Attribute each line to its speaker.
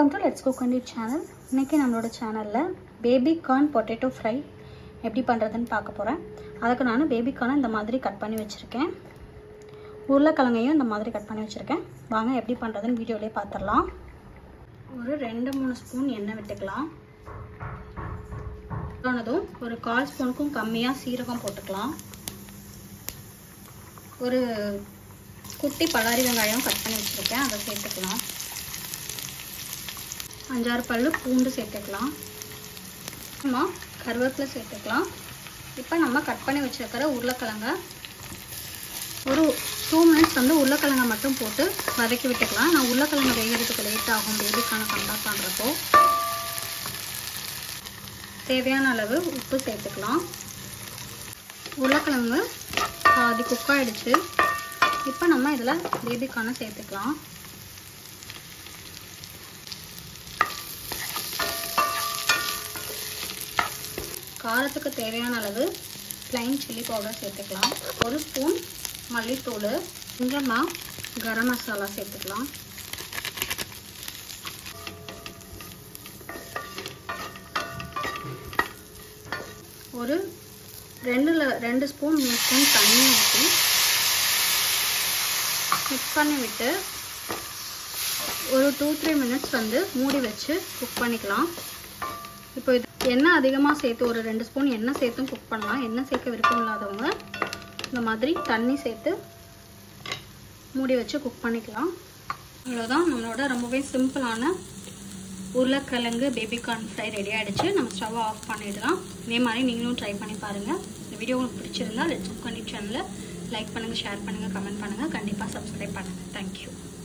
Speaker 1: Welcome to Let's Cook and Eat channel. இன்னைக்கு நம்மளோட சேனல்ல பேபி கார்ன் பொட்டேட்டோ ஃப்ரை எப்படி பண்றதுன்னு பார்க்க போறேன். அதுக்கு நான் பேபி கார்னை இந்த மாதிரி கட் பண்ணி வச்சிருக்கேன். உருளைக்கிழங்கையும் இந்த மாதிரி கட் பண்ணி வச்சிருக்கேன். வாங்க எப்படி பண்றதுன்னு வீடியோலயே பார்த்தறலாம். ஒரு 2-3 ஸ்பூன் எண்ணெய் விட்டுக்கலாம். ஆனதும் ஒரு 1/4 ஸ்பூனுக்கும் கம்மியா சீரகம் போட்டுக்கலாம். ஒரு குட்டி பல்லாரி வெங்காயம் கட் பண்ணி வச்சிருக்கேன். அதை சேர்த்துக்கலாம். 5-6 பல்லு பூண்டு சேர்த்துக்கலாம். நம்ம கருவேப்பிலை சேர்த்துக்கலாம். இப்போ நம்ம கட் பண்ணி வச்சிருக்கிற உருளைக்கிழங்க ஒரு 2 மினிட்ஸ் வந்து உருளைக்கிழங்க மட்டும் போட்டு வதக்கி விட்டுக்கலாம். நான் உருளைக்கிழங்கு வேகிறதுக்கு லேட் ஆகும் பேபிக்கான கம்பேர் பண்ணுறப்போ. தேவையான அளவு உப்பு சேர்த்துக்கலாம். உருளைக்கிழங்கு பாதி குக் ஆகிடுச்சு. இப்போ நம்ம இதில் பேபிக்கான சேர்த்துக்கலாம். காரத்துக்கு தேவையான அளவு plain chilli powder சேர்த்துக்கலாம். 1 ஸ்பூன் மல்லித்தூள், கொஞ்சமாக கரம் மசாலா சேர்த்துக்கலாம். ஒரு 2 ஸ்பூன் 3 ஸ்பூன் தண்ணி ஊற்றி மிக்ஸ் பண்ணி விட்டு ஒரு 2-3 மினிட்ஸ் வந்து மூடி வச்சு குக் பண்ணிக்கலாம். இப்போ இது எண்ணெய் அதிகமாக சேர்த்து ஒரு 2 ஸ்பூன் எண்ணெய் சேர்த்தும் குக் பண்ணலாம். எண்ணெய் சேர்க்க விருப்பம் இல்லாதவங்க இந்த மாதிரி தண்ணி சேர்த்து மூடி வச்சு குக் பண்ணிக்கலாம். அவ்வளோதான், நம்மளோட ரொம்பவே சிம்பிளான உருளைக்கிழங்கு பேபி கார்ன் ஃப்ரை ரெடி ஆகிடுச்சு. நம்ம ஸ்டவ்வை ஆஃப் பண்ணிடலாம். இதே மாதிரி நீங்களும் ட்ரை பண்ணி பாருங்கள். இந்த வீடியோ உங்களுக்கு பிடிச்சிருந்தா லெட்ஸ் குக் அண்ட் ஈட் சேனலை லைக் பண்ணுங்கள், ஷேர் பண்ணுங்கள், கமெண்ட் பண்ணுங்கள், கண்டிப்பாக சப்ஸ்கிரைப் பண்ணுங்கள். தேங்க்யூ.